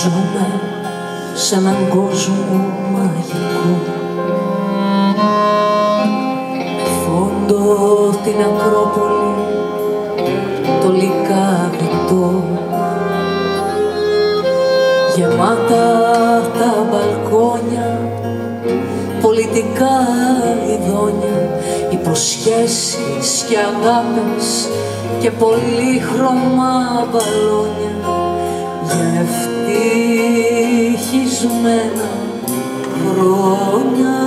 Ζούμε σε έναν κόσμο μαγικό, με φόντο την Ακρόπολη, το λυκάδιτο, γεμάτα τα μπαλκόνια, πολιτικά ειδόνια, υποσχέσεις και αγάπες και πολύχρωμα μπαλόνια, για ευτυχισμένα χρόνια.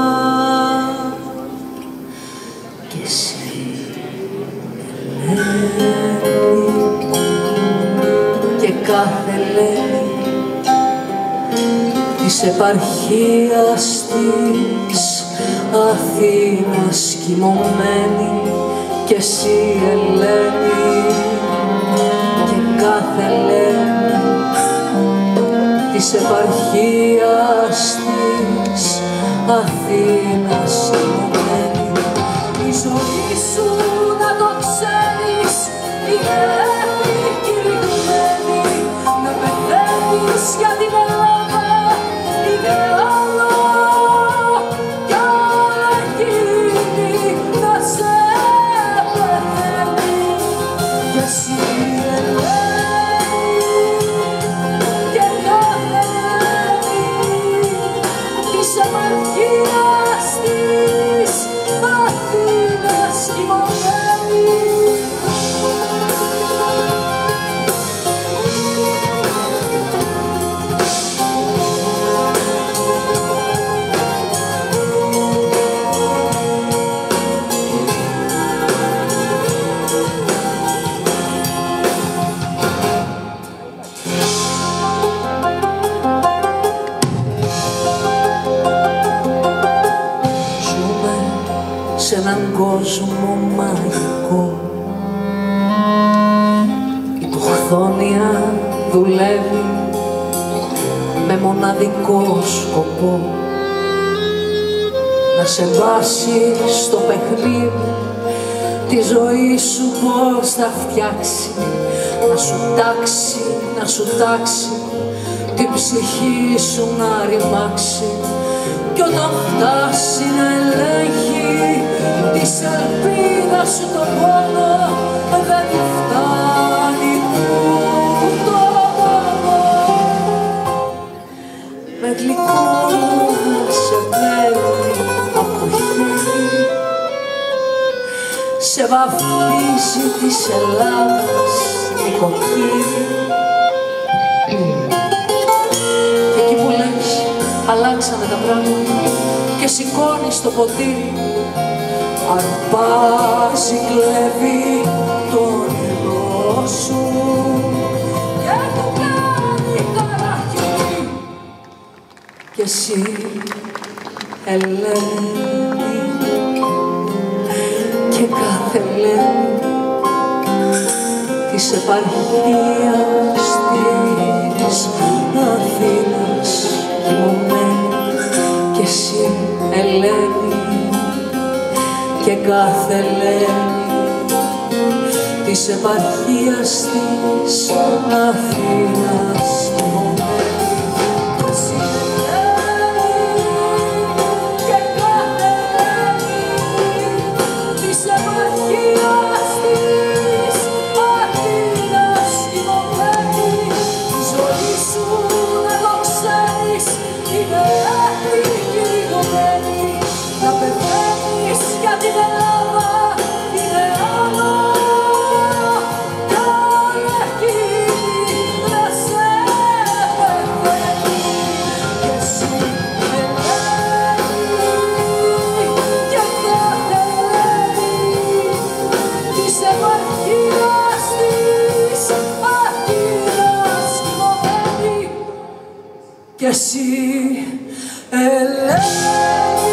Και εσύ, Ελένη, και κάθε Ελένη της επαρχίας της Αθήνας κοιμωμένη, και εσύ, Ελένη, και κάθε Ελένη της επαρχίας της Αθήνας κοιμωμένη. Η ζωή σου, να το ξέρεις, είναι κηρυγμένη, να πεθαίνεις για την Ελλάδα είναι άλλο, κι άλλο εκείνη να σε πεθαίνει. Και εσύ, σε έναν κόσμο μαγικό, η τοχθόνια δουλεύει με μοναδικό σκοπό, να σε βάσει στο παιχνίδι τη ζωή σου πώς θα φτιάξει, να σου τάξει την ψυχή σου να ρημάξει, κι όταν φτάσει να ελέγχει της ελπίδας σου το πόνο, δεν του φτάνει το πόνο. Με γλυκό σε παίρνει από το χέρι, σε βαφτίζει της Ελλάδας νοικοκύρη, και εκεί που λες αλλάξανε τα πράγματα και σηκώνεις το ποτήρι, αρπάζει, κλέβει το νερό σου και το κάνει καραχιόνι. Και εσύ, Ελένη, και κάθε Ελένη της επαρχίας της Αθήνας κοιμωμένη, και εσύ, Ελένη, και κάθε Ελένη της επαρχίας της Αθήνας κοιμωμένη. Και εσύ, Ελένη.